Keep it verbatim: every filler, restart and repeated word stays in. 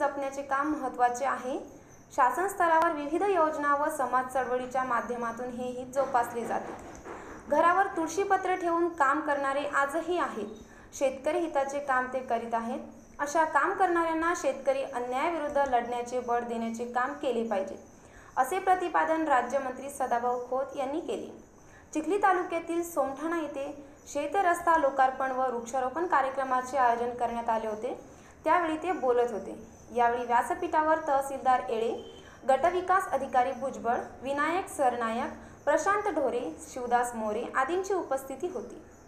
जपण्याचे काम महत्त्वाचे आहे। शासन स्तरावर विविध योजना व समाज चळवळीच्या माध्यमातून हे हित जोपासले जाते। घरावर तुळशीपत्र ठेवून काम करणारे आजही आहेत। शेतकरी हिताचे काम ते करीत आहेत। अशा काम करणाऱ्यांना शेतकरी अन्यायाविरुद्ध लढण्याचे बळ देण्याचे काम केले पाहिजे, असे प्रतिपादन राज्यमंत्री सदाभाऊ खोत यांनी केले। चिखली तालुक्यातील सोमठाणा येथे शेत रस्ता लोकार्पण व वृक्षारोपण कार्यक्रमाचे आयोजन करण्यात आले होते, त्यावेळी ते बोलत होते। यावेळी व्यासपीठावर तहसीलदार येळे, गटविकास अधिकारी भुजबळ, विनायक सरनायक, प्रशांत ढोरे, शिवदास मोरे आदींची उपस्थिती होती।